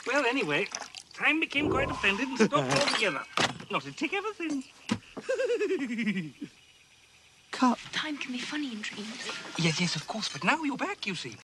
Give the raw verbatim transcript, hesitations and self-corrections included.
Well, anyway, Time became quite offended and stopped altogether. Not a tick ever since. Cup. Time can be funny in dreams. Yes, yes, of course, but now you're back, you see.